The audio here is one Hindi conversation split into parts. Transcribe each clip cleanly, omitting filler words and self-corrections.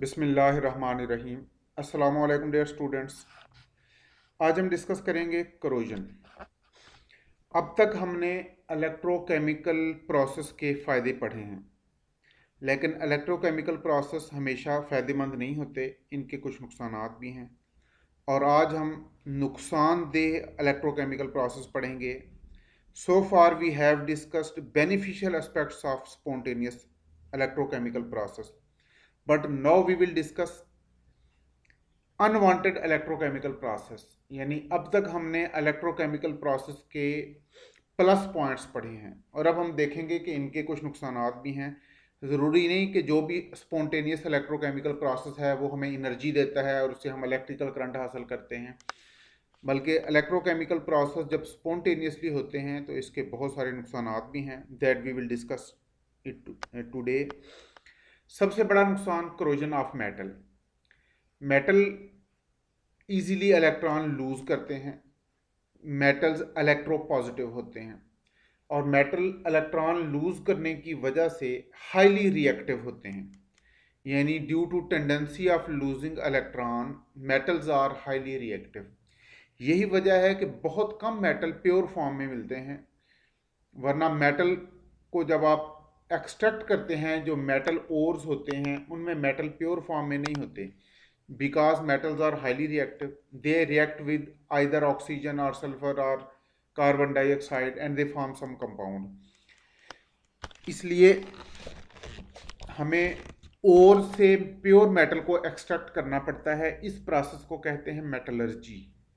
बिस्मिल्लाहिर्रहमानिर्रहीम। अस्सलामु अलैकुम डियर स्टूडेंट्स। आज हम डिस्कस करेंगे करोजन। अब तक हमने इलेक्ट्रोकेमिकल प्रोसेस के फ़ायदे पढ़े हैं, लेकिन इलेक्ट्रोकेमिकल प्रोसेस हमेशा फ़ायदेमंद नहीं होते, इनके कुछ नुकसानात भी हैं। और आज हम नुकसानदेह इलेक्ट्रोकेमिकल प्रोसेस पढ़ेंगे। So far we have discussed beneficial aspects of spontaneous electrochemical process, but now we will discuss unwanted electrochemical process. यानी अब तक हमने इलेक्ट्रोकेमिकल प्रोसेस के प्लस पॉइंट्स पढ़े हैं और अब हम देखेंगे कि इनके कुछ नुकसानात भी हैं। ज़रूरी नहीं कि जो भी स्पॉन्टेनियस इलेक्ट्रोकेमिकल प्रोसेस है वो हमें एनर्जी देता है और उससे हम इलेक्ट्रिकल करंट हासिल करते हैं, बल्कि इलेक्ट्रोकेमिकल प्रोसेस जब स्पॉन्टेनियसली होते हैं तो इसके बहुत सारे नुकसानात भी हैं। That we will discuss it today. सबसे बड़ा नुकसान corrosion of metal. Metal easily electron lose करते हैं। मेटल्स इलेक्ट्रोपॉजिटिव होते हैं और मेटल इलेक्ट्रॉन लूज करने की वजह से हाईली रिएक्टिव होते हैं। यानी due to tendency of losing electron metals are highly reactive. यही वजह है कि बहुत कम मेटल प्योर फॉर्म में मिलते हैं, वरना मेटल को जब आप एक्सट्रैक्ट करते हैं, जो मेटल ओर्स होते हैं उनमें मेटल प्योर फॉर्म में नहीं होते। Because metals are highly reactive, they react with either oxygen or sulfur or carbon dioxide and they form some compound। इसलिए हमें ओर से प्योर मेटल को एक्सट्रैक्ट करना पड़ता है। इस प्रोसेस को कहते हैं metallurgy.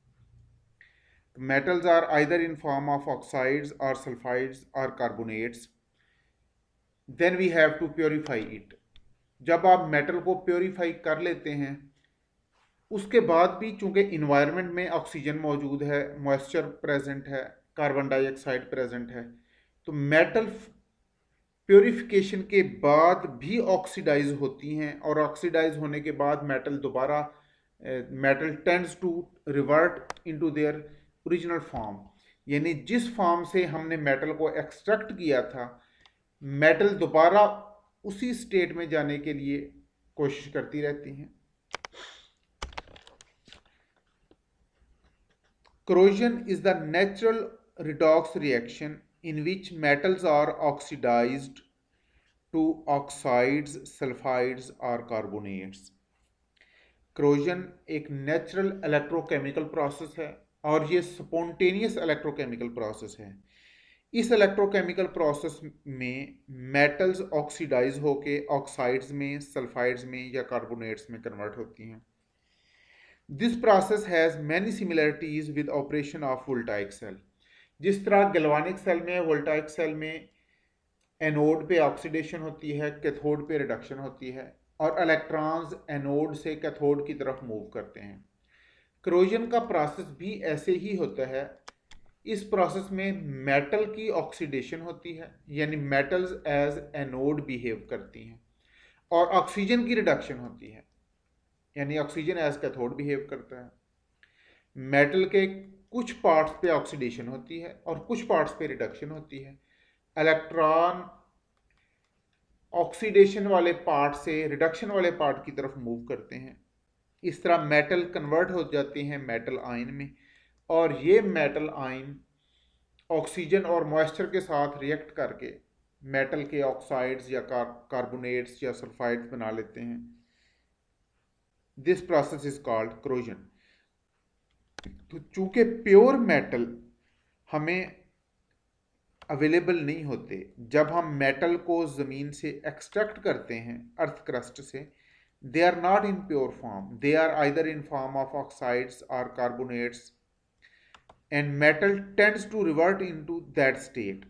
Metals are either in form of oxides और सल्फाइड्स और carbonates, then we have to purify it. जब आप मेटल को प्योरीफाई कर लेते हैं, उसके बाद भी चूंकि इन्वायरमेंट में ऑक्सीजन मौजूद है, मॉइस्चर प्रेजेंट है, कार्बन डाइऑक्साइड प्रेजेंट है, तो मेटल प्योरिफिकेशन के बाद भी ऑक्सीडाइज होती हैं और ऑक्सीडाइज होने के बाद metal tends to revert into their original form. यानी जिस फॉर्म से हमने मेटल को एक्सट्रैक्ट किया था, मेटल दोबारा उसी स्टेट में जाने के लिए कोशिश करती रहती हैं। Corrosion is the natural redox reaction in which metals are oxidized to oxides, sulfides or carbonates। Corrosion एक नेचुरल इलेक्ट्रोकेमिकल प्रोसेस है और ये स्पॉन्टेनियस इलेक्ट्रोकेमिकल प्रोसेस है। इस इलेक्ट्रोकेमिकल प्रोसेस में मेटल्स ऑक्सीडाइज होके ऑक्साइड्स में, सल्फाइड्स में या कार्बोनेट्स में कन्वर्ट होती हैं। This process has many similarities with operation of voltaic cell. जिस तरह गैल्वानिक सेल में, वोल्टाइक सेल में एनोड पे ऑक्सीडेशन होती है, कैथोड पे रिडक्शन होती है और इलेक्ट्रॉन्स एनोड से कैथोड की तरफ मूव करते हैं। करोजन का प्रोसेस भी ऐसे ही होता है। इस प्रोसेस में मेटल की ऑक्सीडेशन होती है, यानी मेटल्स एज एनोड बिहेव करती हैं, और ऑक्सीजन की रिडक्शन होती है, यानी ऑक्सीजन एज कैथोड बिहेव करता है। मेटल के कुछ पार्ट्स पे ऑक्सीडेशन होती है और कुछ पार्ट्स पे रिडक्शन होती है। इलेक्ट्रॉन ऑक्सीडेशन वाले पार्ट से रिडक्शन वाले पार्ट की तरफ मूव करते हैं। इस तरह मेटल कन्वर्ट हो जाते हैं मेटल आयन में, और ये मेटल आयन ऑक्सीजन और मॉइस्चर के साथ रिएक्ट करके मेटल के ऑक्साइड्स या कार्बोनेट्स या सल्फाइड्स बना लेते हैं। This process is called corrosion. तो चूंकि प्योर मेटल हमें अवेलेबल नहीं होते, जब हम मेटल को ज़मीन से एक्सट्रैक्ट करते हैं अर्थ क्रस्ट से, they are not in pure form, they are either in form of oxides और carbonates and metal tends to revert into that state.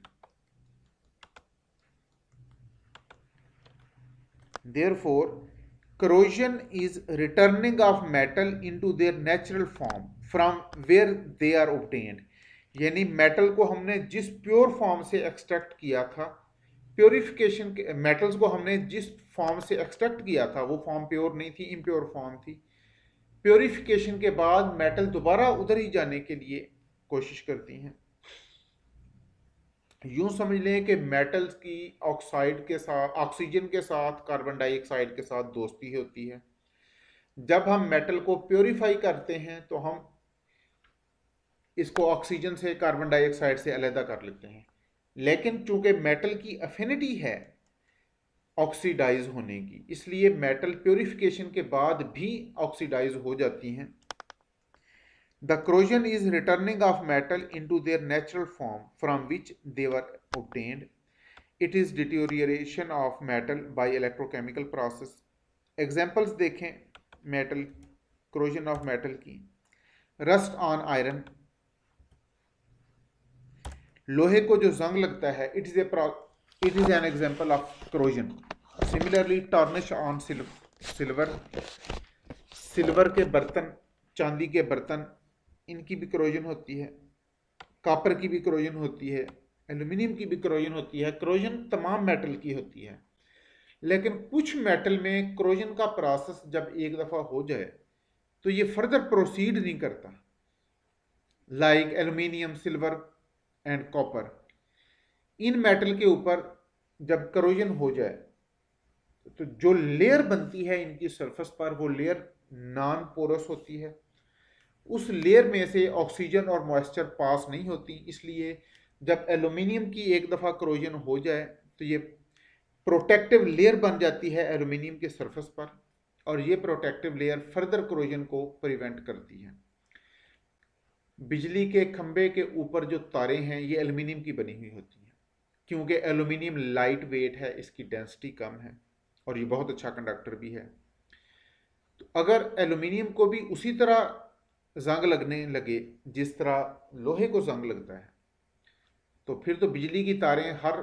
Therefore, corrosion is returning of metal into their natural form from where they are obtained। यानी मेटल को हमने जिस प्योर फॉर्म से एक्सट्रैक्ट किया था, प्योरिफिकेशन के मेटल्स को हमने जिस फॉर्म से एक्सट्रैक्ट किया था वो फॉर्म प्योर नहीं थी, इम्प्योर फॉर्म थी। प्योरिफिकेशन के बाद मेटल दोबारा उधर ही जाने के लिए कोशिश करती हैं। यूं समझ लें कि मेटल्स की ऑक्साइड के साथ, ऑक्सीजन के साथ, कार्बन डाइऑक्साइड के साथ दोस्ती होती है। जब हम मेटल को प्योरीफाई करते हैं तो हम इसको ऑक्सीजन से, कार्बन डाइऑक्साइड से अलग कर लेते हैं। लेकिन चूंकि मेटल की अफिनिटी है ऑक्सीडाइज होने की, इसलिए मेटल प्योरिफिकेशन के बाद भी ऑक्सीडाइज हो जाती हैं। The corrosion is returning of metal into their natural form from which they were obtained. It is deterioration of metal by electrochemical process. Examples देखें मेटल, corrosion of metal की। रस्ट ऑन आयरन, लोहे को जो जंग लगता है, it is an example of corrosion. Similarly tarnish on silver, silver के बर्तन, चांदी के बर्तन, इनकी भी corrosion होती है। कॉपर की भी corrosion होती है, एल्यूमिनियम की भी corrosion होती है। corrosion तमाम मेटल की होती है, लेकिन कुछ मेटल में corrosion का प्रोसेस जब एक दफ़ा हो जाए तो ये फर्दर प्रोसीड नहीं करता, like aluminium, silver and copper. इन मेटल के ऊपर जब corrosion हो जाए तो जो लेयर बनती है इनकी सरफेस पर, वो लेयर नॉन पोरस होती है। उस लेयर में से ऑक्सीजन और मॉइस्चर पास नहीं होती, इसलिए जब एल्यूमिनियम की एक दफ़ा corrosion हो जाए तो ये प्रोटेक्टिव लेयर बन जाती है एल्यूमिनियम के सरफेस पर, और ये प्रोटेक्टिव लेयर फर्दर corrosion को प्रिवेंट करती है। बिजली के खंभे के ऊपर जो तारें हैं ये एल्यूमिनियम की बनी हुई होती हैं, क्योंकि एल्यूमिनियम लाइट वेट है, इसकी डेंसिटी कम है और ये बहुत अच्छा कंडक्टर भी है। तो अगर एल्यूमिनियम को भी उसी तरह जंग लगने लगे जिस तरह लोहे को जंग लगता है, तो फिर तो बिजली की तारें हर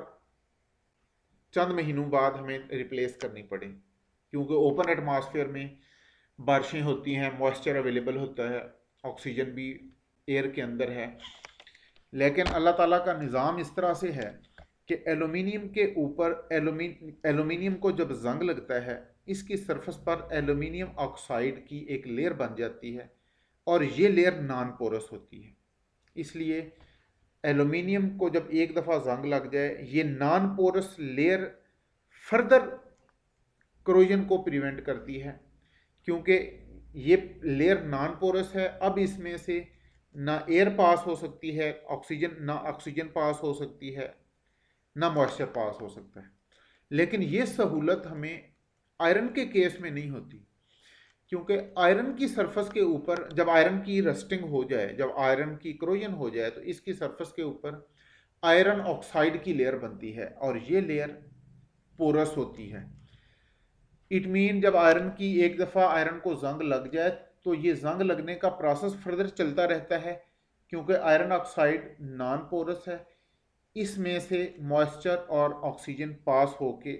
चंद महीनों बाद हमें रिप्लेस करनी पड़े, क्योंकि ओपन एटमॉस्फेयर में बारिशें होती हैं, मॉइस्चर अवेलेबल होता है, ऑक्सीजन भी एयर के अंदर है। लेकिन अल्लाह ताला का निज़ाम इस तरह से है कि एल्यूमिनियम के ऊपर एल्यूमिनियम को जब जंग लगता है, इसकी सरफेस पर एल्यूमिनियम ऑक्साइड की एक लेयर बन जाती है और ये लेयर नॉन पोरस होती है। इसलिए एल्यूमिनियम को जब एक दफ़ा जंग लग जाए, ये non porous layer further corrosion को प्रिवेंट करती है, क्योंकि ये लेयर नॉन पोरस है। अब इसमें से ना एयर पास हो सकती है, ना ऑक्सीजन पास हो सकती है, ना मॉइस्चर पास हो सकता है। लेकिन ये सहूलत हमें आयरन के केस में नहीं होती, क्योंकि आयरन की सरफेस के ऊपर जब आयरन की रस्टिंग हो जाए, जब आयरन की corrosion हो जाए, तो इसकी सरफेस के ऊपर आयरन ऑक्साइड की लेयर बनती है और ये लेयर पोरस होती है। इट मीन जब आयरन की एक दफ़ा आयरन को जंग लग जाए तो ये जंग लगने का प्रोसेस फर्दर चलता रहता है, क्योंकि आयरन ऑक्साइड नॉन पोरस है, इसमें से मॉइस्चर और ऑक्सीजन पास होके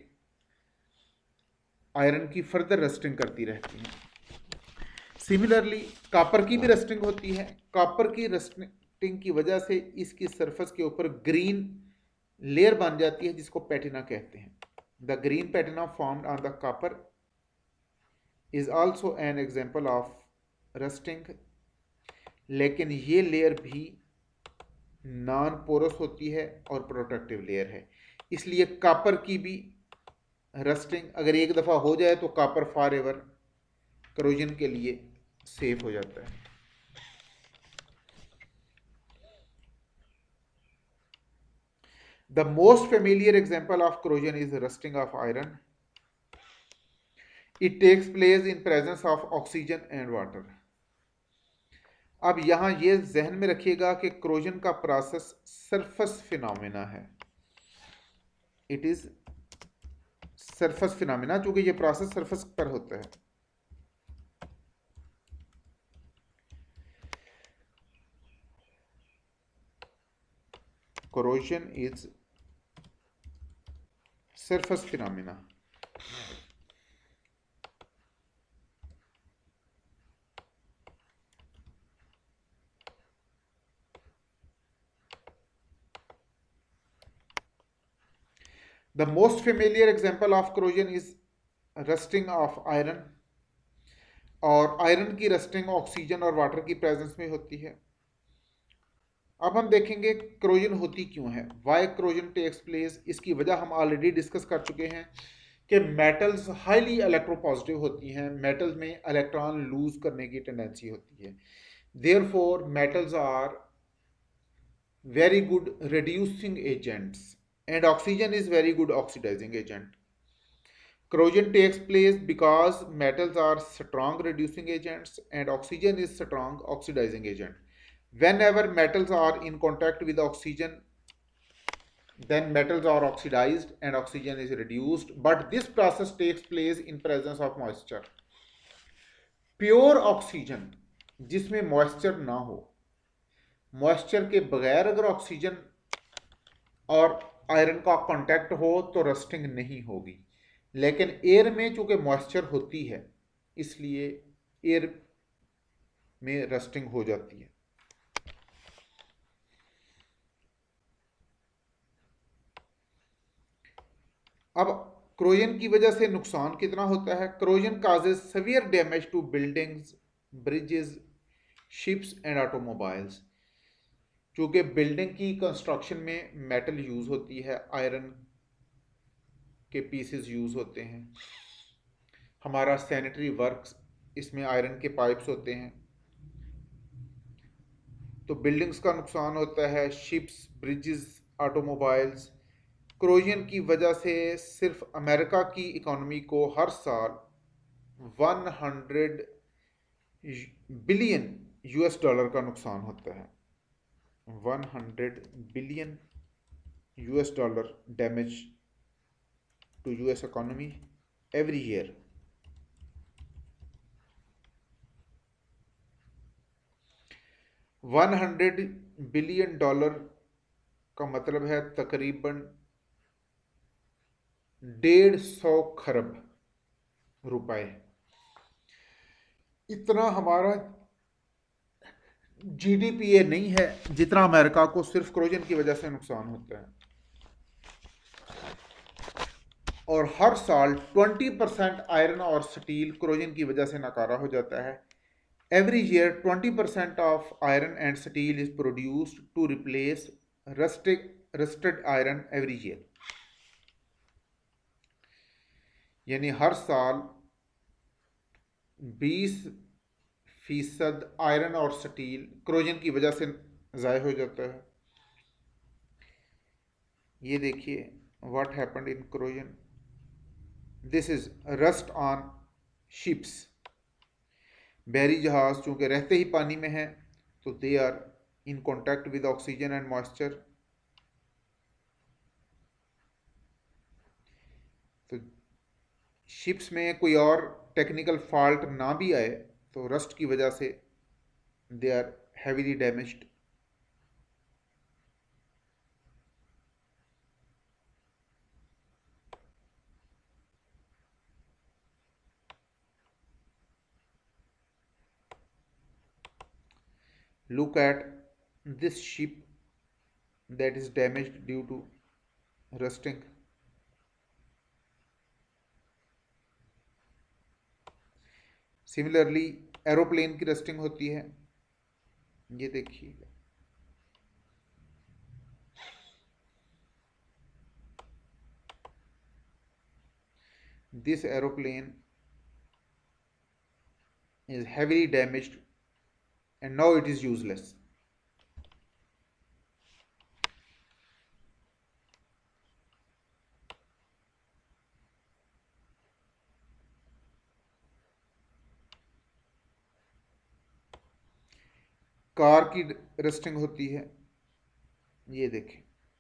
आयरन की फर्दर रस्टिंग करती रहती है। सिमिलरली कॉपर की भी रस्टिंग होती है। कॉपर की रस्टिंग की वजह से इसकी सरफेस के ऊपर ग्रीन लेयर बन जाती है, जिसको पैटिना कहते हैं। The green patina formed on the copper is also an example of rusting, लेकिन ये लेयर भी नॉन पोरस होती है और प्रोटेक्टिव लेयर है। इसलिए कॉपर की भी रस्टिंग अगर एक दफ़ा हो जाए तो कॉपर फॉर एवर corrosion के लिए सेफ हो जाता है। The most familiar example of corrosion is rusting of iron. It takes place in presence of oxygen and water. अब यहां ये जहन में रखिएगा कि corrosion का प्रोसेस सरफेस फिनोमेना है। इट इज सरफेस फिनोमेना, चूंकि ये प्रोसेस सरफेस पर होता है। corrosion is surface phenomena. The most familiar example of corrosion is rusting of iron, और आयरन की रस्टिंग ऑक्सीजन और वाटर की प्रेजेंस में होती है। अब हम देखेंगे क्रोजन होती क्यों है, वाई क्रोजन टेक्स प्लेस। इसकी वजह हम ऑलरेडी डिस्कस कर चुके हैं कि मेटल्स हाईली इलेक्ट्रोपॉजिटिव होती हैं, मेटल्स में इलेक्ट्रॉन लूज करने की टेंडेंसी होती है। Therefore metals are very good reducing agents and oxygen is very good oxidizing agent. Corrosion takes place because metals are strong reducing agents and oxygen is strong oxidizing agent. Whenever metals are in contact with oxygen, then metals are oxidized and oxygen is reduced, but this process takes place in presence of moisture. Pure oxygen जिसमें मॉइस्चर ना हो, मॉइस्चर के बगैर अगर ऑक्सीजन और आयरन का कांटेक्ट हो तो रस्टिंग नहीं होगी, लेकिन एयर में चूंकि मॉइस्चर होती है इसलिए एयर में रस्टिंग हो जाती है। अब क्रोजन की वजह से नुकसान कितना होता है। Corrosion causes severe damage to buildings, bridges, ships and automobiles. चूंकि बिल्डिंग की कंस्ट्रक्शन में मेटल यूज होती है, आयरन के पीसेस यूज होते हैं, हमारा सैनिटरी वर्क्स इसमें आयरन के पाइप्स होते हैं, तो बिल्डिंग्स का नुकसान होता है, शिप्स, ब्रिजेस, ऑटोमोबाइल्स। क्रोजन की वजह से सिर्फ अमेरिका की इकोनॉमी को हर साल 100 बिलियन यूएस डॉलर का नुकसान होता है। 100 billion US dollar damage to US economy every year. $100 billion का मतलब है तकरीबन 150 खरब रुपए। इतना हमारा जीडीपी नहीं है जितना अमेरिका को सिर्फ क्रोजन की वजह से नुकसान होता है। और हर साल 20% आयरन और स्टील क्रोजन की वजह से नकारा हो जाता है। Every year 20% of iron and steel is produced to replace rusted iron every year. यानी हर साल 20% आयरन और स्टील क्रोजन की वजह से ज़ाय हो जाता है। ये देखिए what happened in corrosion. This is rust on ships. बहरी जहाज चूंकि रहते ही पानी में हैं तो they are in contact with oxygen and moisture, तो शिप्स में कोई और टेक्निकल फॉल्ट ना भी आए तो रस्ट की वजह से they are heavily damaged. Look at this ship that is damaged due to rusting. Similarly, aeroplane की रस्टिंग होती है। ये देखिए this aeroplane is heavily damaged and now it is useless. Car की रस्टिंग होती है, ये देखें,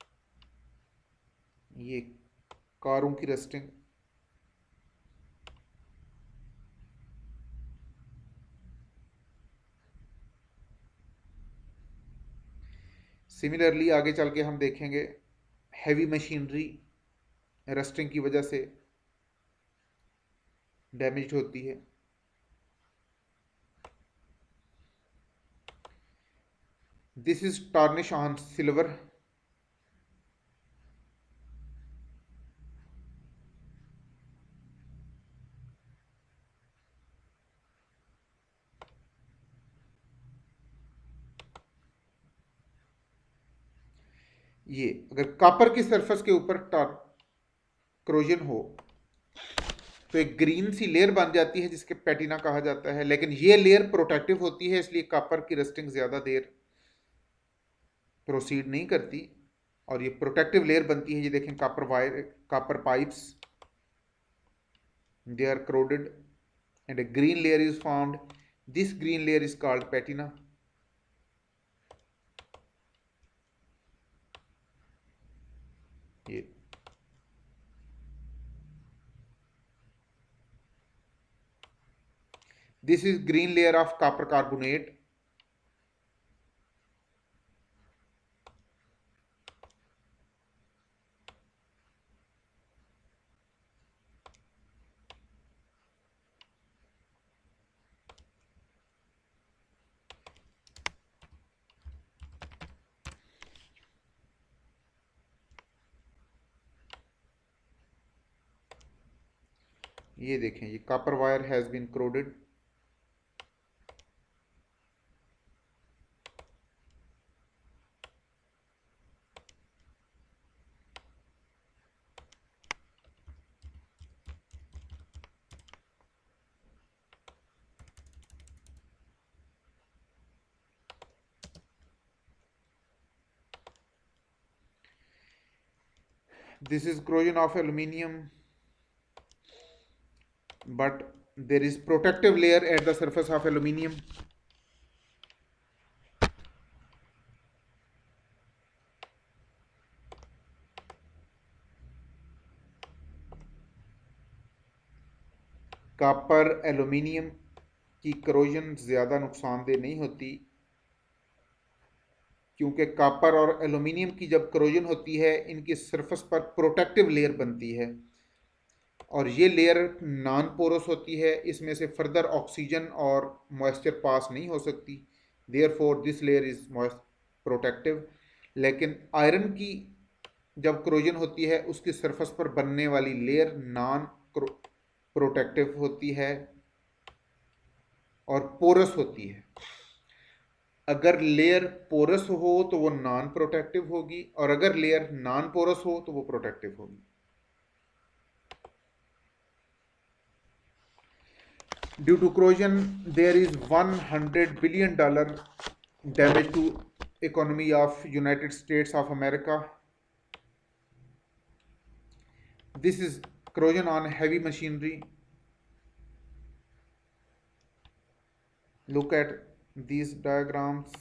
ये कारों की रस्टिंग। सिमिलरली आगे चल के हम देखेंगे हैवी मशीनरी रस्टिंग की वजह से डैमेज होती है। This is tarnish on silver. ये अगर कॉपर की सरफेस के ऊपर करोजन हो तो एक ग्रीन सी लेयर बन जाती है जिसके पैटिना कहा जाता है, लेकिन ये लेयर प्रोटेक्टिव होती है, इसलिए कॉपर की रस्टिंग ज्यादा देर प्रोसीड नहीं करती और ये प्रोटेक्टिव लेयर बनती है। ये देखें copper wire, copper pipes, they are corroded and a green layer is formed. This green layer is called patina. ये this is green layer of copper carbonate. ये देखें ये copper wire has been corroded. This is corrosion of aluminium, but there is protective layer at the surface of aluminium. Copper aluminium की करोजन ज़्यादा नुकसानदेह नहीं होती, क्योंकि कॉपर और एल्यूमिनियम की जब करोजन होती है इनकी सरफेस पर प्रोटेक्टिव लेयर बनती है और ये लेयर नॉन पोरस होती है, इसमें से फर्दर ऑक्सीजन और मॉइस्चर पास नहीं हो सकती, therefore this layer is protective. लेकिन आयरन की जब करोजन होती है उसकी सरफेस पर बनने वाली लेयर नॉन प्रोटेक्टिव होती है और पोरस होती है। अगर लेयर पोरस हो तो वो नॉन प्रोटेक्टिव होगी और अगर लेयर नॉन पोरस हो तो वो प्रोटेक्टिव होगी। Due to corrosion there is $100 billion damage to economy of United States of America. This is corrosion on heavy machinery. Look at these diagrams.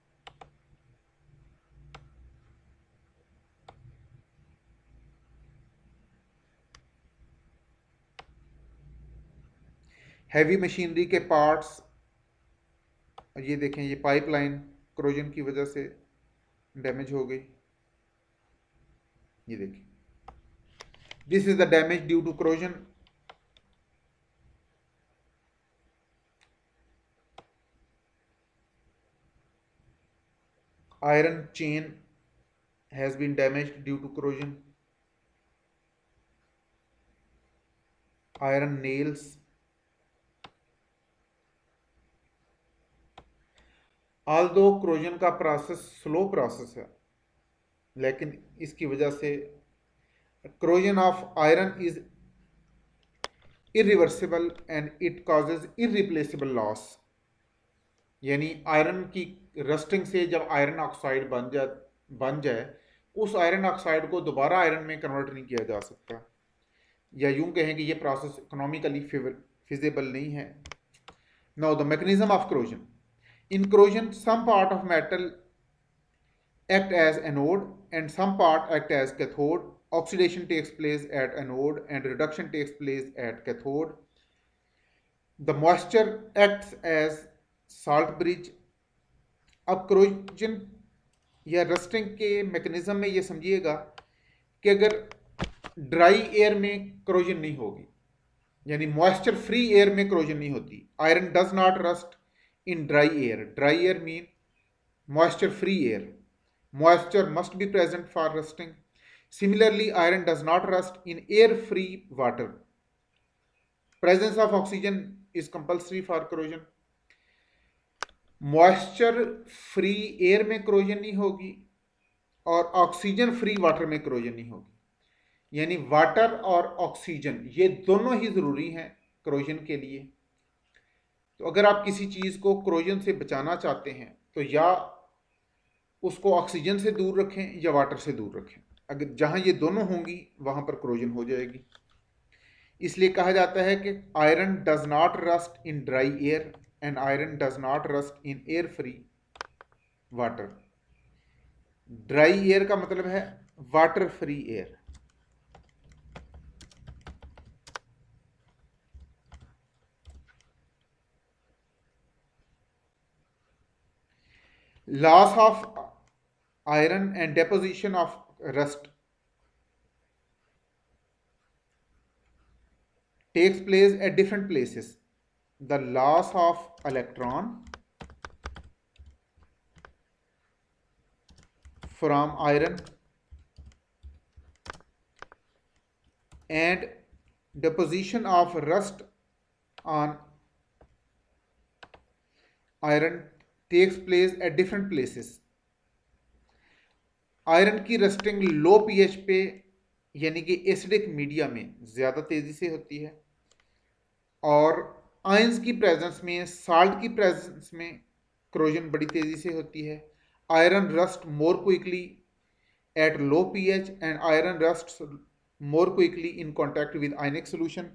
Heavy machinery के पार्ट्स, ये देखें ये पाइपलाइन corrosion की वजह से डैमेज हो गई। ये देखिए this is the damage due to corrosion. Iron chain has been damaged due to corrosion. Iron nails. Although corrosion का प्रोसेस स्लो प्रोसेस है, लेकिन इसकी वजह से corrosion of iron is irreversible and it causes irreplaceable loss. यानी आयरन की रस्टिंग से जब आयरन ऑक्साइड बन जाए उस आयरन ऑक्साइड को दोबारा आयरन में कन्वर्ट नहीं किया जा सकता, या यूं कहें कि ये प्रोसेस इकोनॉमिकली फिजिबल नहीं है। Now the mechanism of corrosion. In corrosion, some part of metal act as anode and some part act as cathode. Oxidation takes place at anode and reduction takes place at cathode. The moisture acts as salt bridge. अब corrosion या रस्टिंग के मैकेनिज्म में ये समझिएगा कि अगर ड्राई एयर में corrosion नहीं होगी, यानी मॉइस्चर फ्री एयर में corrosion नहीं होती, iron does not rust in dry air. Dry air mean moisture free air. Moisture must be present for rusting. Similarly, iron does not rust in air free water. Presence of oxygen is compulsory for corrosion. Moisture free air में corrosion नहीं होगी और ऑक्सीजन फ्री वाटर में क्रोजन नहीं होगी। यानी वाटर और ऑक्सीजन ये दोनों ही ज़रूरी हैं क्रोजन के लिए। तो अगर आप किसी चीज़ को क्रोजन से बचाना चाहते हैं तो या उसको ऑक्सीजन से दूर रखें या वाटर से दूर रखें। अगर जहाँ ये दोनों होंगी वहाँ पर क्रोजन हो जाएगी। इसलिए कहा जाता है कि iron does not rust in dry air and iron does not rust in air free water. Dry air का मतलब है water free air. Loss of iron and deposition of rust takes place at different places. The loss of electron from iron and deposition of rust on iron takes place at different places. Iron की रस्टिंग लो पीएच पे यानी कि एसिडिक मीडिया में ज़्यादा तेज़ी से होती है और आयंस की प्रेजेंस में, साल्ट की प्रेजेंस में क्रोजन बड़ी तेज़ी से होती है। Iron rust more quickly at low pH and iron rust more quickly in contact with ionic solution.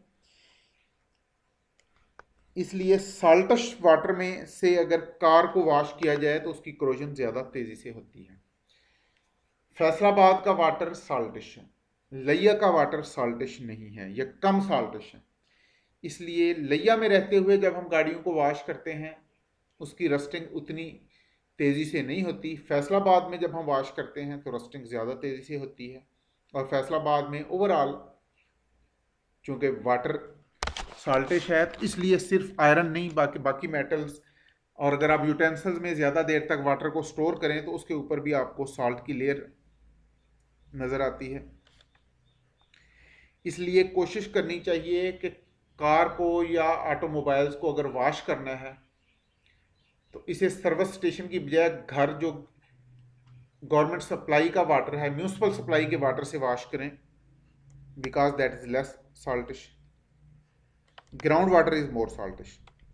इसलिए साल्टश वाटर में से अगर कार को वॉश किया जाए तो उसकी क्रोजन ज़्यादा तेज़ी से होती है। फैसलाबाद का वाटर साल्टिश है, लिया का वाटर साल्टिश नहीं है, यह कम साल्टिश है। इसलिए लिया में रहते हुए जब हम गाड़ियों को वॉश करते हैं उसकी रस्टिंग उतनी तेज़ी से नहीं होती। फैसलाबाद में जब हम वॉश करते हैं तो रस्टिंग ज़्यादा तेज़ी से होती है। और फैसलाबाद में ओवरऑल चूँकि वाटर साल्टिश है तो इसलिए सिर्फ आयरन नहीं बाकी मेटल्स, और अगर आप यूटेंसिल्स में ज़्यादा देर तक वाटर को स्टोर करें तो उसके ऊपर भी आपको सॉल्ट की लेयर नज़र आती है। इसलिए कोशिश करनी चाहिए कि कार को या ऑटोमोबाइल्स को अगर वॉश करना है तो इसे सर्विस स्टेशन की बजाय घर जो गवर्नमेंट सप्लाई का वाटर है, म्यूनिसिपल सप्लाई के वाटर से वॉश करें, because that is less saltish. Ground water is more saltish.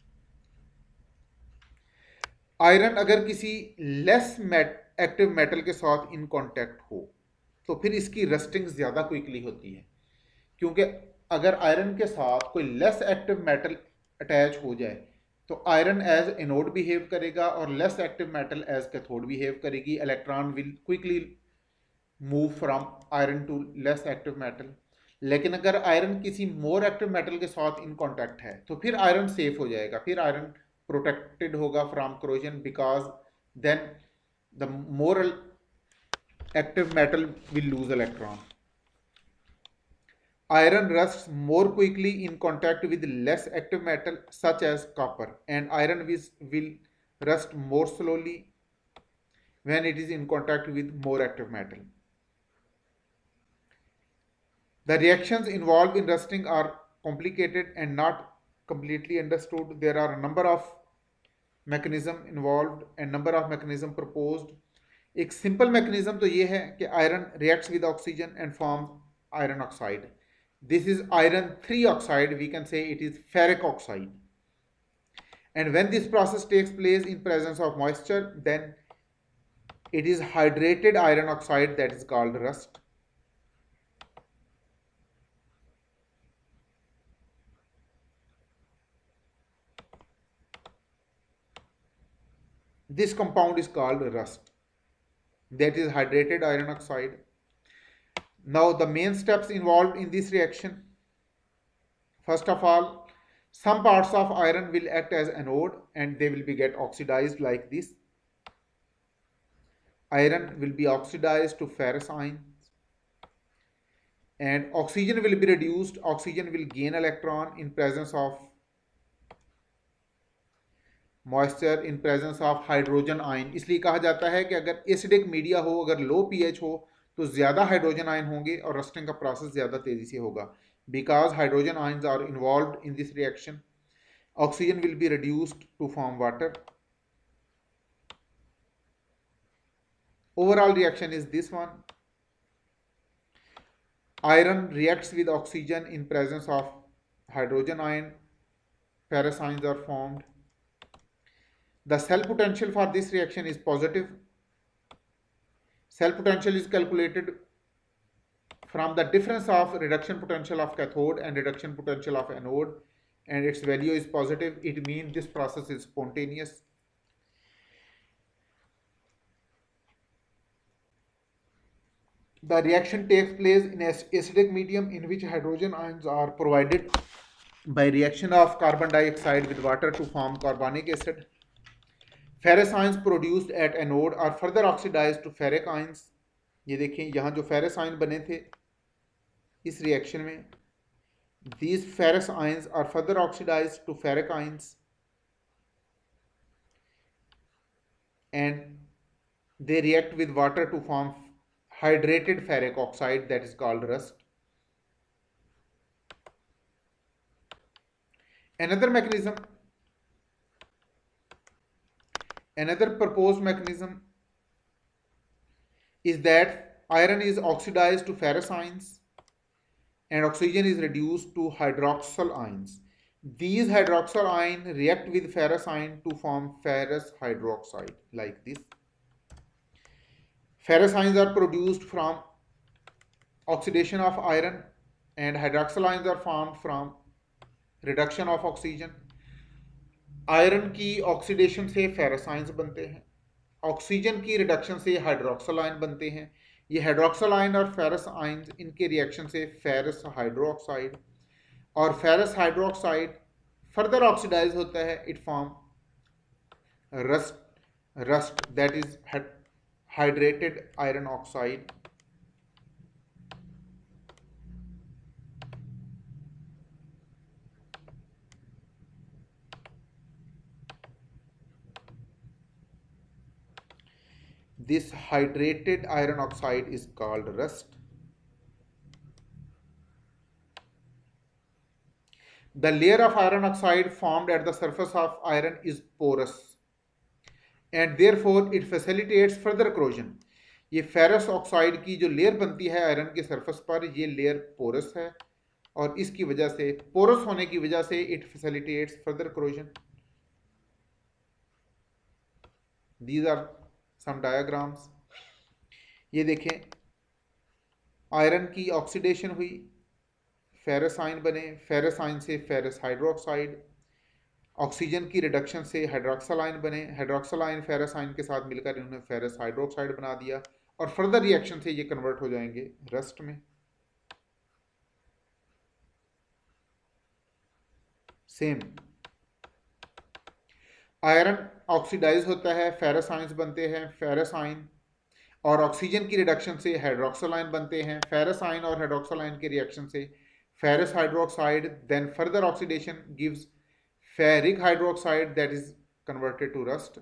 Iron अगर किसी लेस एक्टिव मेटल के साथ इन कांटेक्ट हो तो फिर इसकी रस्टिंग ज़्यादा क्विकली होती है, क्योंकि अगर आयरन के साथ कोई लेस एक्टिव मेटल अटैच हो जाए तो आयरन एज एनोड बिहेव करेगा और less active metal as cathode behave करेगी। Electron will quickly move from iron to less active metal. लेकिन अगर आयरन किसी मोर एक्टिव मेटल के साथ इन कांटेक्ट है तो फिर आयरन सेफ हो जाएगा, फिर आयरन प्रोटेक्टेड होगा from corrosion, because then the more active metal will lose electron. Iron rusts more quickly in contact with less active metal such as copper, and iron will rust more slowly when it is in contact with more active metal. The reactions involved in rusting are complicated and not completely understood. There are a number of mechanisms involved and number of mechanisms proposed. एक सिंपल मैकेनिज्म तो ये है कि iron reacts with oxygen and form iron oxide. This is iron 3 oxide, we can say it is ferric oxide, and when this process takes place in presence of moisture then it is hydrated iron oxide that is called rust. This compound is called rust, that is hydrated iron oxide. Now the main steps involved in this reaction. First of all, some parts of iron will act as anode and they will be get oxidized like this. Iron will be oxidized to ferrous ions and oxygen will be reduced. Oxygen will gain electron in presence of moisture, in presence of hydrogen ion. इसलिए कहा जाता है कि अगर एसिडिक मीडिया हो, अगर लो पीएच हो तो ज़्यादा हाइड्रोजन आयन होंगे और रस्टिंग का प्रोसेस ज़्यादा तेज़ी से होगा, because hydrogen ions are involved in this reaction. Oxygen will be reduced to form water. Overall reaction is this one. Iron reacts with oxygen in presence of hydrogen ion. Ferrous ions are formed. The cell potential for this reaction is positive. Cell potential is calculated from the difference of reduction potential of cathode and reduction potential of anode, and its value is positive. It means this process is spontaneous. The reaction takes place in an acidic medium in which hydrogen ions are provided by reaction of carbon dioxide with water to form carbonic acid. Ferrous ions produced at anode are further oxidized to ferric ions. ये देखें यहाँ जो ferrous ion बने थे इस रिएक्शन में, these ferrous ions are further oxidized to ferric ions and they react with water to form hydrated ferric oxide, that is called rust. Another proposed mechanism is that iron is oxidized to ferrous ions and oxygen is reduced to hydroxyl ions. These hydroxyl ions react with ferrous ion to form ferrous hydroxide like this. Ferrous ions are produced from oxidation of iron and hydroxyl ions are formed from reduction of oxygen. Iron की ऑक्सीडेशन से फेरस आयंस बनते हैं, ऑक्सीजन की रिडक्शन से हाइड्रोक्सल आयन बनते हैं. ये हाइड्रोक्सल आयन और फेरस आयंस इनके रिएक्शन से फेरस हाइड्रोक्साइड, और फेरस हाइड्रोक्साइड फर्दर ऑक्सीडाइज होता है. It form rust that is hydrated iron oxide. This hydrated iron oxide is called rust. The layer of iron oxide formed at the surface of iron is porous and therefore it facilitates further corrosion. ये फेरस ऑक्साइड की जो लेयर बनती है आयरन के सरफेस पर, ये लेयर पोरस है और इसकी वजह से, पोरस होने की वजह से it facilitates further corrosion. These are some diagrams. ये देखें, आयरन की ऑक्सीडेशन हुई, फेरस आयन बने, फेरस आयन से फेरस हाइड्रोक्साइड, ऑक्सीजन की रिडक्शन से हाइड्रोक्सल आयन बने, हाइड्रोक्सल आयन फेरस आयन के साथ मिलकर इन्होंने फेरस हाइड्रोक्साइड बना दिया और फर्दर रिएक्शन से ये कन्वर्ट हो जाएंगे रस्ट में. सेम आयरन ऑक्सीडाइज होता है, फेरस आयंस बनते हैं, फेरस आयन और ऑक्सीजन की रिडक्शन से हाइड्रोक्सल आयन बनते हैं. फेरस आयन और हाइड्रोक्सल आयन के रिएक्शन से ferrous hydroxide, then further oxidation gives ferric hydroxide that is converted to rust.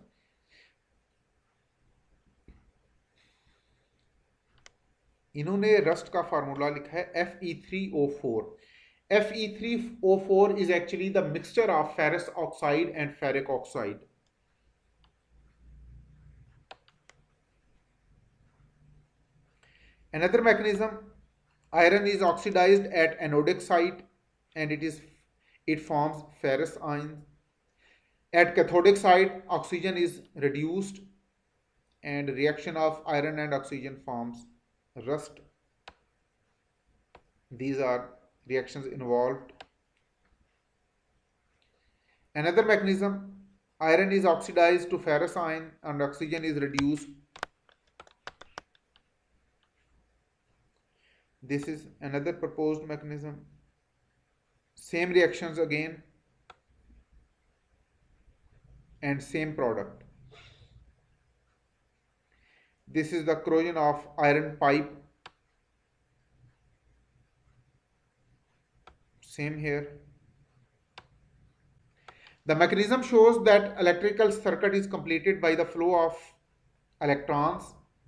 इन्होंने रस्ट का फार्मूला लिखा है Fe3O4. Fe3O4 is actually the mixture of ferrous oxide and ferric oxide. Another mechanism, iron is oxidized at anodic site and it forms ferrous ions. At cathodic site, oxygen is reduced and reaction of iron and oxygen forms rust. These are reactions involved. Another mechanism, iron is oxidized to ferrous ion and oxygen is reduced. This is another proposed mechanism. Same reactions again and same product. This is the corrosion of iron pipe. Same here. The mechanism shows that electrical circuit is completed by the flow of electrons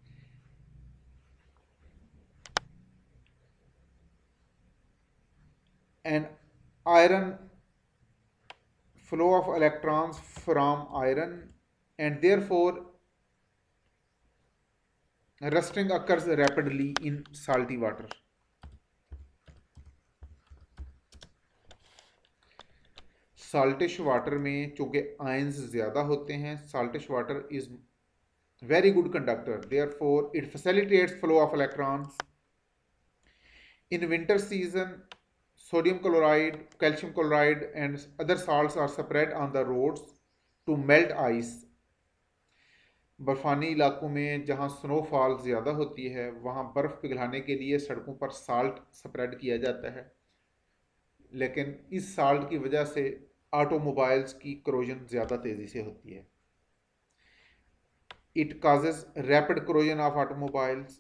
and iron, flow of electrons from iron, and therefore Rusting occurs rapidly in salty water. Saltish water में चूंकि आयंस ज़्यादा होते हैं, saltish water is very good conductor, therefore it facilitates flow of electrons. In winter season, sodium chloride, calcium chloride and other salts are spread on the roads to melt ice. बर्फानी इलाकों में जहाँ स्नोफॉल ज़्यादा होती है वहाँ बर्फ़ पिघलाने के लिए सड़कों पर साल्ट स्प्रेड किया जाता है, लेकिन इस साल्ट की वजह से ऑटोमोबाइल्स की करोजन ज़्यादा तेज़ी से होती है. It causes rapid corrosion of automobiles.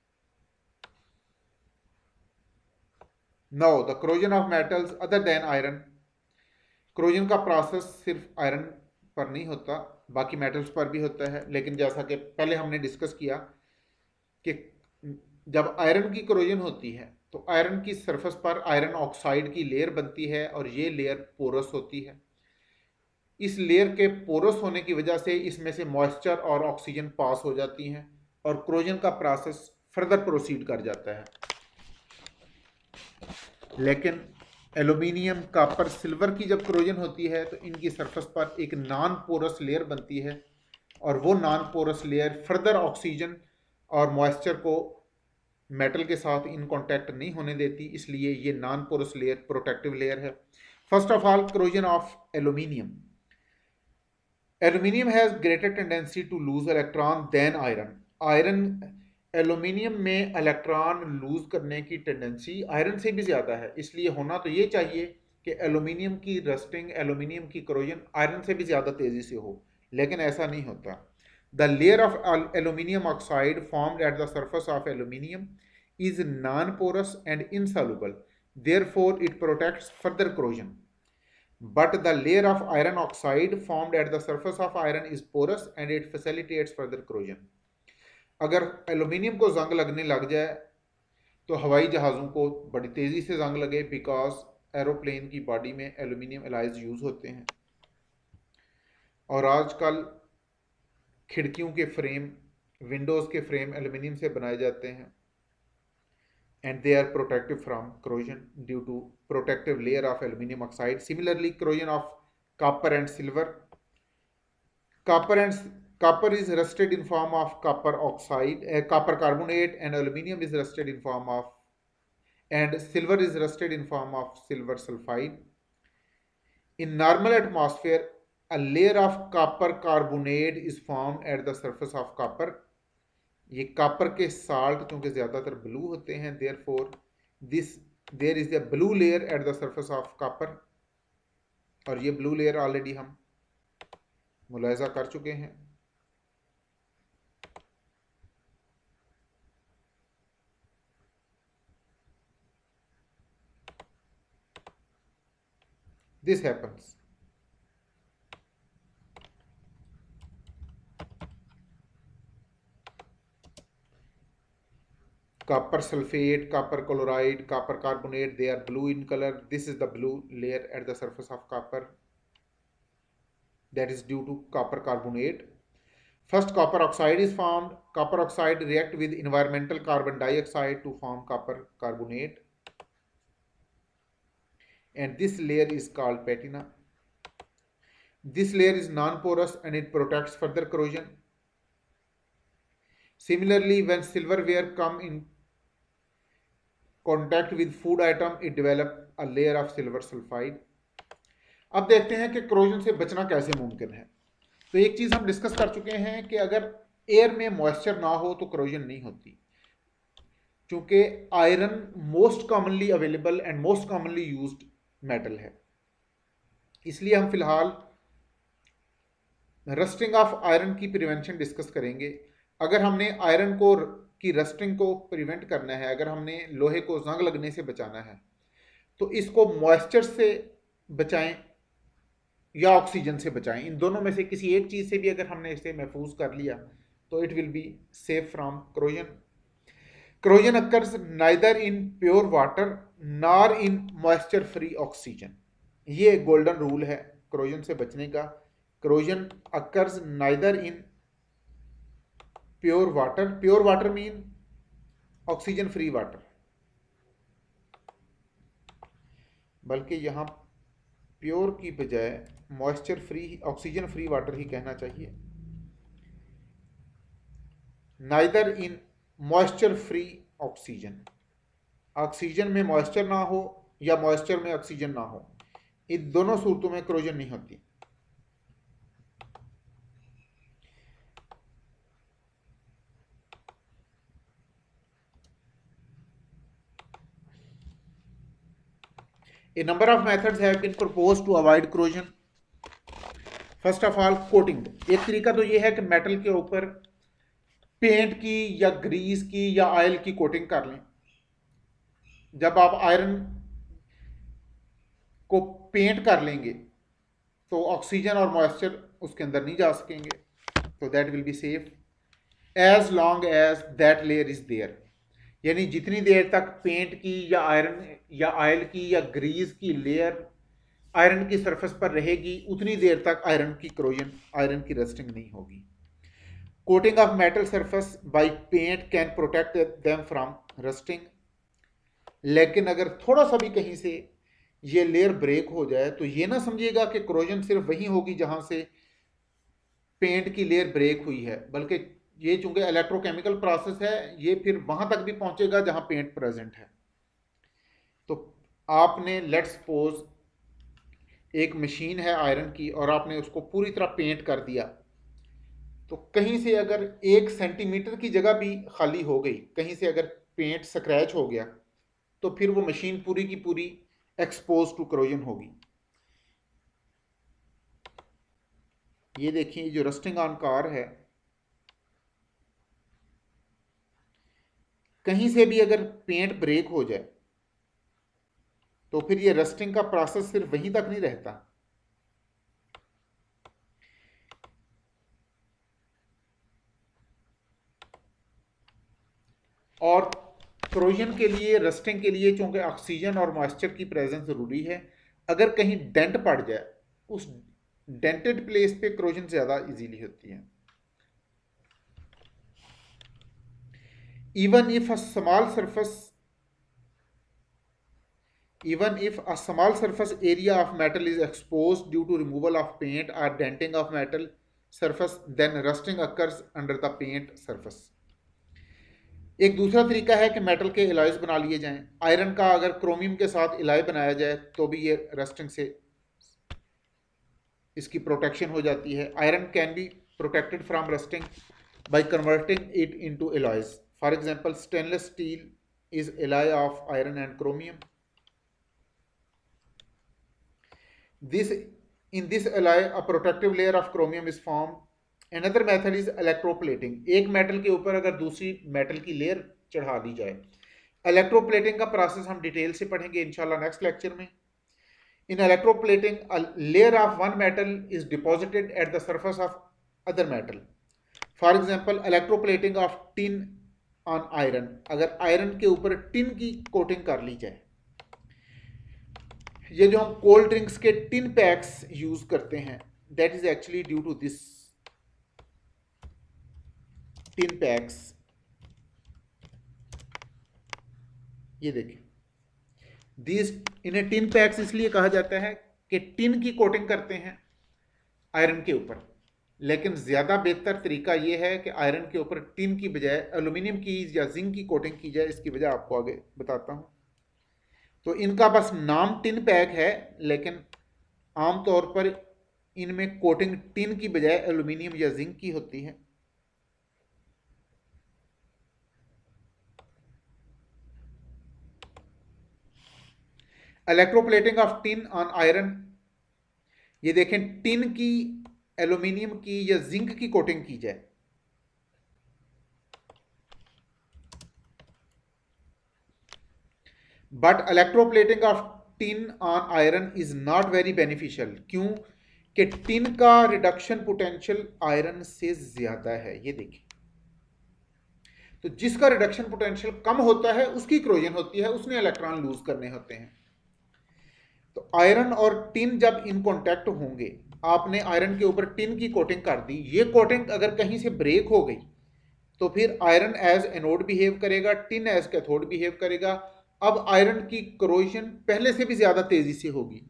Now, the corrosion of metals other than iron. corrosion का प्रोसेस सिर्फ आयरन पर नहीं होता, बाकी मेटल्स पर भी होता है, लेकिन जैसा कि पहले हमने डिस्कस किया कि जब आयरन की corrosion होती है तो आयरन की सरफेस पर आयरन ऑक्साइड की लेयर बनती है और ये लेयर पोरस होती है. इस लेयर के पोरस होने की वजह से इसमें से मॉइस्चर और ऑक्सीजन पास हो जाती हैं और क्रोजन का प्रोसेस फर्दर प्रोसीड कर जाता है. लेकिन एल्यूमिनियम, कॉपर, सिल्वर की जब क्रोजन होती है तो इनकी सरफेस पर एक नॉन पोरस लेयर बनती है और वो non porous layer further oxygen और मॉइस्चर को मेटल के साथ इन कांटेक्ट नहीं होने देती, इसलिए ये non porous layer protective layer है. First of all, corrosion of aluminium. Aluminium has greater tendency to lose electron than iron. Aluminium में इलेक्ट्रॉन लूज करने की टेंडेंसी आयरन से भी ज़्यादा है, इसलिए होना तो ये चाहिए कि एल्यूमिनियम की रस्टिंग, एल्यूमिनियम की करोजन आयरन से भी ज़्यादा तेज़ी से हो, लेकिन ऐसा नहीं होता. The layer of aluminium oxide formed at the surface of aluminium is non porous and insoluble, therefore it protects further corrosion. But the layer of iron oxide formed at the surface of iron is porous and it facilitates further corrosion. अगर एल्यूमिनियम को जंग लगने लग जाए तो हवाई जहाज़ों को बड़ी तेज़ी से जंग लगे, बिकॉज एरोप्लेन की बॉडी में एल्यूमिनियम एलाइज यूज़ होते हैं. और आजकल खिड़कियों के फ्रेम, विंडोज़ के फ्रेम एल्यूमिनियम से बनाए जाते हैं and they are protected from corrosion due to protective layer of aluminum oxide. Similarly, corrosion of copper and silver. Copper is rusted in form of copper oxide, copper carbonate, and aluminium is rusted in form of, and silver is rusted in form of silver sulfide. In normal atmosphere, a layer of copper carbonate is formed at the surface of copper. ये कॉपर के साल्ट क्योंकि ज़्यादातर ब्लू होते हैं, there is the blue layer at the surface of copper, और ये ब्लू लेयर ऑलरेडी हम मुलाहिजा कर चुके हैं. This happens. Copper sulfate, copper chloride, copper carbonate, they are blue in color. This is the blue layer at the surface of copper. That is due to copper carbonate. First, copper oxide is formed. Copper oxide react with environmental carbon dioxide to form copper carbonate. And this layer is called patina. This layer is non-porous and it protects further corrosion. Similarly, when silverware come in contact with food item, it develop a layer of silver sulfide. अब देखते हैं कि corrosion से बचना कैसे मुमकिन है. तो एक चीज़ हम डिस्कस कर चुके हैं कि अगर एयर में मॉइस्चर ना हो तो corrosion नहीं होती, क्योंकि iron most commonly available and most commonly used metal है. इसलिए हम फिलहाल रस्टिंग ऑफ आयरन की प्रिवेंशन डिस्कस करेंगे. अगर हमने आयरन की रस्टिंग को प्रिवेंट करना है, अगर हमने लोहे को जंग लगने से बचाना है, तो इसको मॉइस्चर से बचाएं या ऑक्सीजन से बचाएं. इन दोनों में से किसी एक चीज़ से भी अगर हमने इसे महफूज कर लिया तो it will be safe from corrosion. Corrosion occurs neither in pure water nor in moisture free oxygen. ये गोल्डन रूल है corrosion से बचने का. Corrosion occurs neither in pure water mean oxygen free water, बल्कि यहाँ प्योर की बजाय moisture free, oxygen free water ही कहना चाहिए। Neither in moisture free oxygen, oxygen में मॉइस्चर ना हो या मॉइस्चर में ऑक्सीजन ना हो, इन दोनों सूरतों में क्रोजन नहीं होती। A number of methods have been proposed to avoid corrosion. First of all coating. एक तरीका तो ये है कि मेटल के ऊपर पेंट की या ग्रीस की या ऑयल की कोटिंग कर लें। जब आप आयरन को पेंट कर लेंगे तो ऑक्सीजन और मॉइस्चर उसके अंदर नहीं जा सकेंगे, तो that will be safe as long as that layer is there. यानी जितनी देर तक पेंट की या आयरन या ऑयल की या ग्रीस की लेयर आयरन की सरफेस पर रहेगी, उतनी देर तक आयरन की क्रोजन, आयरन की रस्टिंग नहीं होगी। Coating of metal surface by paint can protect them from rusting, लेकिन अगर थोड़ा सा भी कहीं से ये लेयर ब्रेक हो जाए तो ये ना समझिएगा कि क्रोजन सिर्फ वहीं होगी जहां से पेंट की लेयर ब्रेक हुई है, बल्कि ये चूंकि इलेक्ट्रोकेमिकल प्रोसेस है, ये फिर वहां तक भी पहुंचेगा जहां पेंट प्रेजेंट है। तो आपने लेट्स सपोज एक मशीन है आयरन की और आपने उसको पूरी तरह पेंट कर दिया, तो कहीं से अगर 1 सेंटीमीटर की जगह भी खाली हो गई, कहीं से अगर पेंट स्क्रैच हो गया, तो फिर वो मशीन पूरी की पूरी एक्सपोज टू क्रोजन होगी। ये देखिए जो रस्टिंग ऑन कार है, कहीं से भी अगर पेंट ब्रेक हो जाए तो फिर ये रस्टिंग का प्रोसेस सिर्फ वहीं तक नहीं रहता, और क्रोजन के लिए, रस्टिंग के लिए चूंकि ऑक्सीजन और मॉइस्चर की प्रेजेंस जरूरी है, अगर कहीं डेंट पड़ जाए उस डेंटेड प्लेस पे क्रोजन ज्यादा इजीली होती है। even if a small surface area of metal is exposed due to removal of paint or denting of metal surface, then rusting occurs under the paint surface. एक दूसरा तरीका है कि मेटल के एलॉयज बना लिए जाएं। आयरन का अगर क्रोमियम के साथ एलॉय बनाया जाए तो भी ये रस्टिंग से इसकी प्रोटेक्शन हो जाती है। Iron can be protected from rusting by converting it into alloys. For example, stainless steel is alloy of iron and chromium. In this alloy a protective layer of chromium is formed. Another method is electroplating. एक मेटल के ऊपर अगर दूसरी मेटल की लेयर चढ़ा दी जाए, इलेक्ट्रोप्लेटिंग का प्रोसेस हम डिटेल से पढ़ेंगे इंशाल्लाह नेक्स्ट लेक्चर में। In electroplating, a layer of one metal is deposited at the surface of other metal. For example, electroplating of tin on iron. अगर आयरन के ऊपर टिन की कोटिंग कर ली जाए, ये जो हम कोल्ड ड्रिंक्स के टिन पैक्स यूज करते हैं, that is actually due to this tin packs. ये देखिए, दिस इन्हें टिन पैक्स इसलिए कहा जाता है कि टिन की कोटिंग करते हैं आयरन के ऊपर, लेकिन ज्यादा बेहतर तरीका यह है कि आयरन के ऊपर टिन की बजाय एल्यूमिनियम की या जिंक की कोटिंग की जाए। इसकी वजह आपको आगे बताता हूं। तो इनका बस नाम टिन पैक है, लेकिन आमतौर पर इनमें कोटिंग टिन की बजाय एल्यूमिनियम या जिंक की होती है। Electroplating of tin on iron, ये देखें टिन की, एल्यूमिनियम की या जिंक की कोटिंग की जाए, but electroplating of tin on iron is not very beneficial. क्यों? कि टिन का रिडक्शन पोटेंशियल आयरन से ज्यादा है। ये देखिए, तो जिसका रिडक्शन पोटेंशियल कम होता है उसकी क्रोजन होती है, उसने इलेक्ट्रॉन लूज करने होते हैं। तो आयरन और टिन जब इन कॉन्टैक्ट होंगे, आपने आयरन के ऊपर टिन की कोटिंग कर दी, ये कोटिंग अगर कहीं से ब्रेक हो गई तो फिर आयरन एज एनोड बिहेव करेगा, टिन एज कैथोड बिहेव करेगा। अब आयरन की करोजन पहले से भी ज्यादा तेजी से होगी,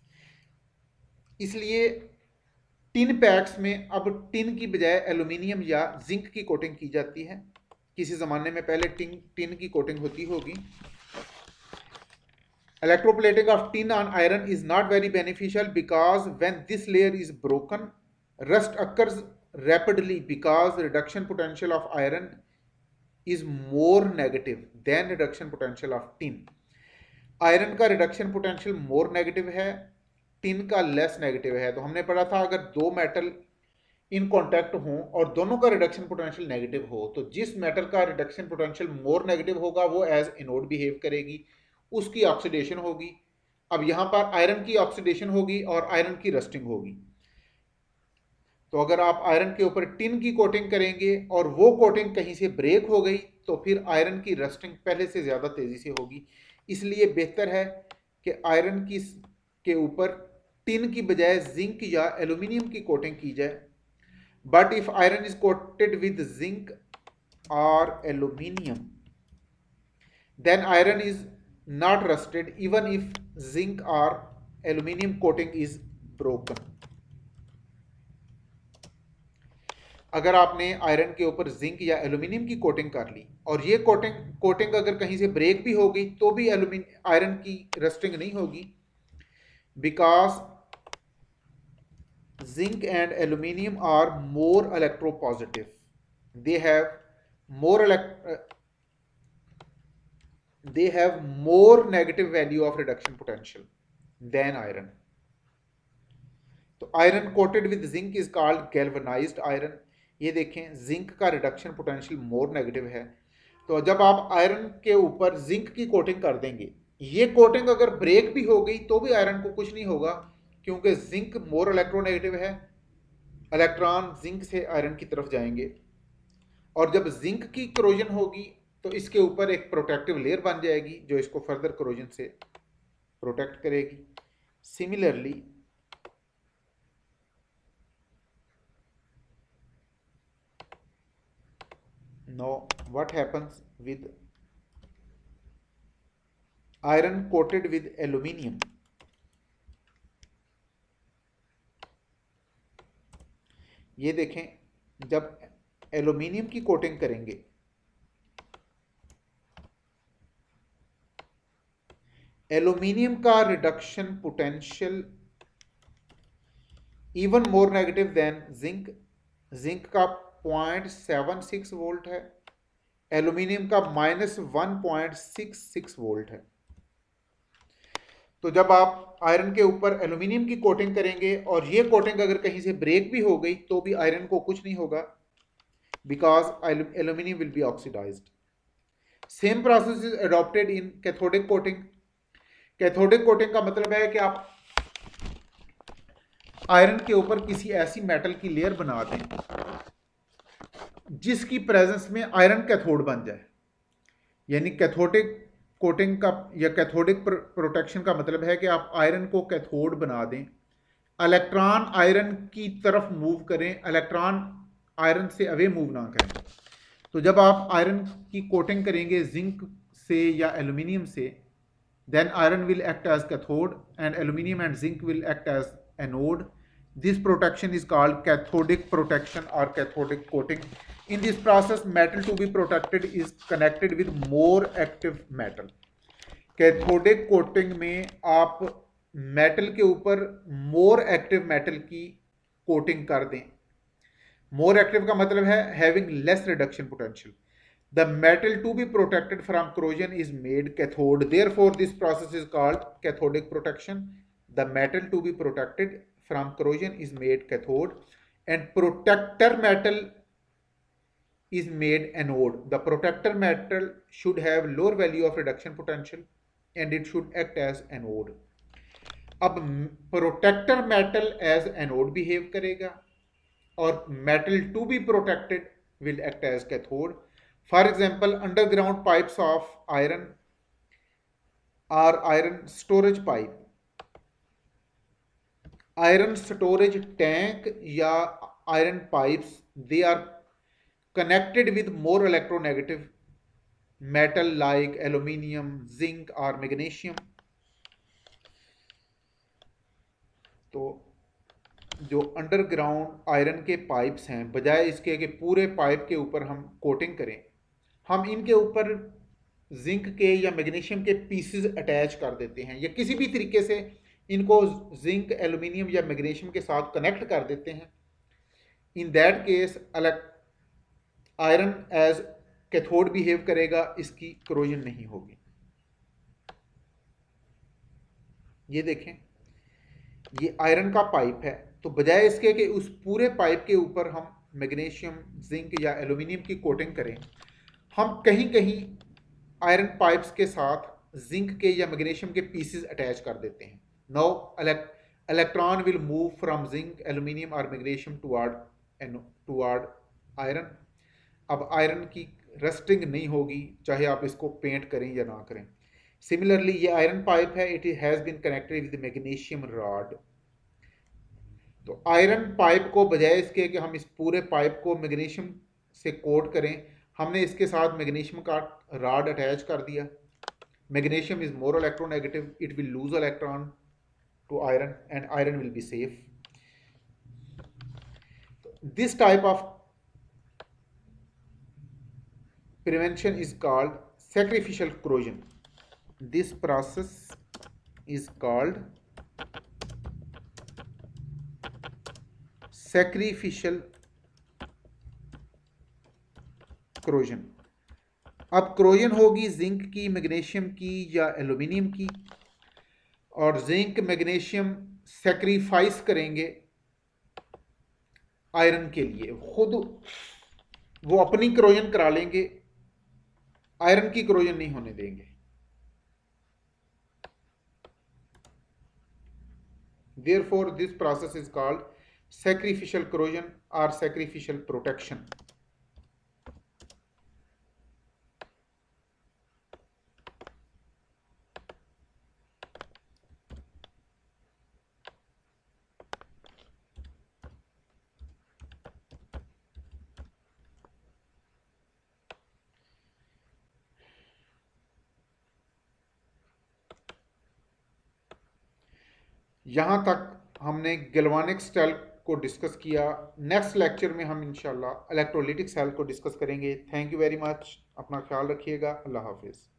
इसलिए टिन पैक्स में अब टिन की बजाय एल्यूमिनियम या जिंक की कोटिंग की जाती है। किसी जमाने में पहले टिन की कोटिंग होती होगी। Electroplating of tin on iron is not very beneficial because when this layer is broken, rust occurs rapidly because reduction potential of iron is more negative than reduction potential of tin. Iron का रिडक्शन पोटेंशियल मोर नेगेटिव है, टिन का लेस नेगेटिव है। तो हमने पढ़ा था अगर दो मेटल इन कांटेक्ट हों और दोनों का रिडक्शन पोटेंशियल नेगेटिव हो, तो जिस मेटल का रिडक्शन पोटेंशियल मोर नेगेटिव होगा वो एज एनोड बिहेव करेगी, उसकी ऑक्सीडेशन होगी। अब यहां पर आयरन की ऑक्सीडेशन होगी और आयरन की रस्टिंग होगी। तो अगर आप आयरन के ऊपर टिन की कोटिंग करेंगे और वो कोटिंग कहीं से ब्रेक हो गई तो फिर आयरन की रस्टिंग पहले से ज्यादा तेजी से होगी। इसलिए बेहतर है कि आयरन की के ऊपर टिन की बजाय जिंक या एल्यूमिनियम की कोटिंग की जाए। But if iron is coated with zinc और aluminium, then iron is not rusted even if zinc or aluminum coating is broken. अगर आपने आयरन के ऊपर जिंक या एल्यूमिनियम की कोटिंग कर ली और ये कोटिंग अगर कहीं से ब्रेक भी हो गई तो भी आयरन की रस्टिंग नहीं होगी, because zinc and aluminium are more electropositive, they have more negative value of reduction potential than iron. तो iron coated with zinc is called galvanised iron. ये देखें जिंक का रिडक्शन पोटेंशियल मोर नेगेटिव है। तो जब आप आयरन के ऊपर जिंक की कोटिंग कर देंगे, ये कोटिंग अगर ब्रेक भी हो गई तो भी आयरन को कुछ नहीं होगा, क्योंकि जिंक मोर इलेक्ट्रोनेगेटिव है, इलेक्ट्रॉन जिंक से आयरन की तरफ जाएंगे। और जब जिंक की करोजन होगी तो इसके ऊपर एक प्रोटेक्टिव लेयर बन जाएगी जो इसको फर्दर करोजन से प्रोटेक्ट करेगी। Similarly know what happens with iron coated with aluminium. ये देखें, जब एल्यूमिनियम की कोटिंग करेंगे एल्यूमिनियम का reduction potential even more negative than zinc. Zinc का 0.76 वोल्ट है, एल्यूमिनियम का -1.66 वोल्ट है। तो जब आप आयरन के ऊपर एल्यूमिनियम की कोटिंग करेंगे और ये कोटिंग अगर कहीं से ब्रेक भी हो गई तो भी आयरन को कुछ नहीं होगा, because aluminium will be oxidised. Same process is adopted in cathodic coating. Cathodic coating का मतलब है कि आप आयरन के ऊपर किसी ऐसी मेटल की लेयर बना दें जिसकी प्रेजेंस में आयरन कैथोड बन जाए। यानी कैथोडिक कोटिंग का या कैथोडिक प्रोटेक्शन का मतलब है कि आप आयरन को कैथोड बना दें, इलेक्ट्रॉन आयरन की तरफ मूव करें, इलेक्ट्रॉन आयरन से अवे मूव ना करें। तो जब आप आयरन की कोटिंग करेंगे जिंक से या एल्यूमिनियम से, then iron will act as cathode and aluminum and zinc will act as anode. This protection is called cathodic protection or cathodic coating. In this process, metal to be protected is connected with more active metal. Cathodic coating में आप मेटल के ऊपर more active metal की कोटिंग कर दें। more active का मतलब है having less reduction potential. The metal to be protected from corrosion is made cathode. Therefore, this process is called cathodic protection. The metal to be protected from corrosion is made cathode, and protector metal is made anode. The protector metal should have lower value of reduction potential, and it should act as anode. अब protector metal as anode behave करेगा और metal to be protected will act as cathode. For example, underground pipes of iron or iron storage pipe, iron storage tank या iron pipes, they are connected with more electronegative metal like aluminium, zinc or magnesium. तो जो अंडरग्राउंड आयरन के पाइप्स हैं, बजाय इसके कि पूरे पाइप के ऊपर हम कोटिंग करें, हम इनके ऊपर जिंक के या मैग्नीशियम के पीसेस अटैच कर देते हैं, या किसी भी तरीके से इनको जिंक, एल्यूमिनियम या मैग्नीशियम के साथ कनेक्ट कर देते हैं। In that case iron as cathode behave करेगा, इसकी करोजन नहीं होगी। ये देखें, ये आयरन का पाइप है, तो बजाय इसके कि उस पूरे पाइप के ऊपर हम मैग्नीशियम, जिंक या एल्यूमिनियम की कोटिंग करें, हम कहीं कहीं आयरन पाइप्स के साथ जिंक के या मैग्नीशियम के पीसेस अटैच कर देते हैं। Now electron will move from zinc, aluminium और मैग्नीशियम टुवर्ड आयरन। अब आयरन की रस्टिंग नहीं होगी, चाहे आप इसको पेंट करें या ना करें। सिमिलरली ये आयरन पाइप है, it has been connected with magnesium rod. तो आयरन पाइप को बजाय इसके कि हम इस पूरे पाइप को मैग्नीशियम से कोट करें, हमने इसके साथ मैग्नीशियम का रॉड अटैच कर दिया। Magnesium is more electronegative, it will lose electron to iron and iron will be safe. This type of prevention is called sacrificial corrosion. This process is called sacrificial corrosion. अब corrosion होगी जिंक की, मैग्नीशियम की या एल्यूमिनियम की, और जिंक मैग्नीशियम सेक्रीफाइस करेंगे आयरन के लिए, खुद वो अपनी corrosion करा लेंगे, आयरन की corrosion नहीं होने देंगे। Therefore, this process is called sacrificial corrosion or sacrificial protection. यहाँ तक हमने गैल्वानिक सेल को डिस्कस किया। नेक्स्ट लेक्चर में हम इंशाल्लाह इलेक्ट्रोलिटिक सेल को डिस्कस करेंगे। थैंक यू वेरी मच, अपना ख्याल रखिएगा। अल्लाह हाफिज़।